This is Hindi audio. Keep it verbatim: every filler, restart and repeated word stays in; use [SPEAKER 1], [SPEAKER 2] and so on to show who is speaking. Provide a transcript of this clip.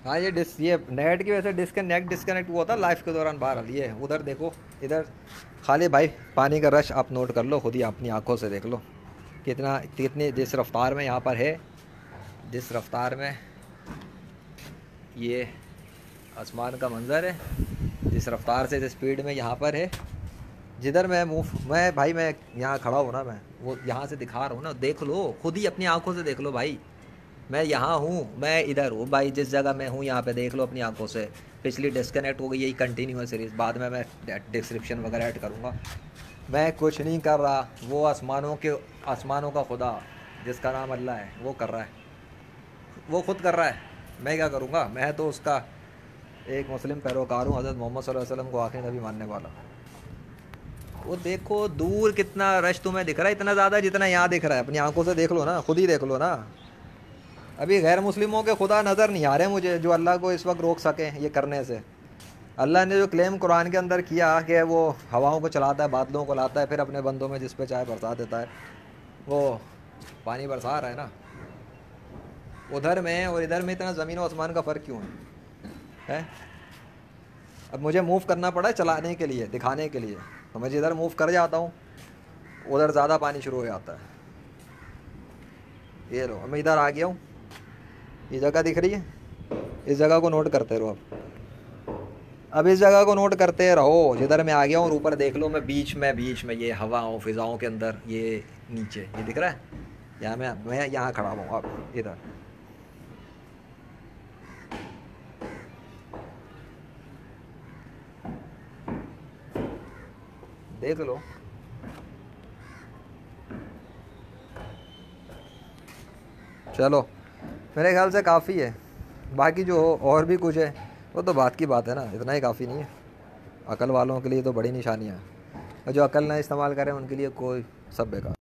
[SPEAKER 1] हाँ ये डिस ये नेट की वजह से डिस्कनेक्ट डिस्कनेक्ट हुआ था लाइफ के दौरान। बहरहाल ये उधर देखो, इधर खाली भाई पानी का रश आप नोट कर लो, खुद ही अपनी आंखों से देख लो कितना कितनी जिस रफ्तार में यहाँ पर है, जिस रफ्तार में ये आसमान का मंज़र है, जिस रफ्तार से जिस स्पीड में यहाँ पर है। जिधर मैं मुँह मैं भाई मैं यहाँ खड़ा हूँ ना, मैं वो यहाँ से दिखा रहा हूँ ना, देख लो खुद ही अपनी आंखों से देख लो भाई। मैं यहाँ हूँ, मैं इधर हूँ भाई, जिस जगह मैं हूँ यहाँ पे देख लो अपनी आंखों से। पिछली डिस्कनेक्ट हो गई, यही कंटिन्यू है सीरीज़, बाद में मैं डिस्क्रिप्शन वगैरह ऐड करूँगा। मैं कुछ नहीं कर रहा, वो आसमानों के आसमानों का खुदा जिसका नाम अल्लाह है वो कर रहा है, वो खुद कर रहा है। मैं क्या करूँगा, मैं तो उसका एक मुस्लिम पैरोकार हूँ, हज़रत मोहम्मद सल्लल्लाहु अलैहि वसल्लम को आखिरी नबी मानने वाला। वो देखो दूर कितना रश तुम्हें दिख रहा है, इतना ज़्यादा जितना यहाँ दिख रहा है, अपनी आंखों से देख लो ना, खुद ही देख लो ना। अभी गैर मुस्लिमों के खुदा नज़र नहीं आ रहे मुझे जो अल्लाह को इस वक्त रोक सकें ये करने से। अल्लाह ने जो क्लेम कुरान के अंदर किया कि वो हवाओं को चलाता है, बादलों को लाता है, फिर अपने बंदों में जिस पे चाहे बरसा देता है, वो पानी बरसा रहा है ना। उधर में और इधर में इतना ज़मीन और आसमान का फ़र्क क्यों है, है? अब मुझे मूव करना पड़ा है चलाने के लिए, दिखाने के लिए, तो मैं जिधर मूव कर जाता हूँ उधर ज़्यादा पानी शुरू हो जाता है। ये लो मैं इधर आ गया हूँ, ये जगह दिख रही है, इस जगह को नोट करते रहो अब अब इस जगह को नोट करते रहो जिधर मैं आ गया हूँ। और ऊपर देख लो, मैं बीच में बीच में ये हवाओं फिज़ाओं के अंदर, ये नीचे ये दिख रहा है, यहाँ मैं मैं यहाँ खड़ा हूँ अब इधर। देख लो, चलो मेरे ख्याल से काफ़ी है। बाकी जो हो और भी कुछ है वो तो बात की बात है ना, इतना ही काफ़ी नहीं है। अकल वालों के लिए तो बड़ी निशानियाँ हैं, और जो अकल ना इस्तेमाल करें उनके लिए कोई सब बेकार।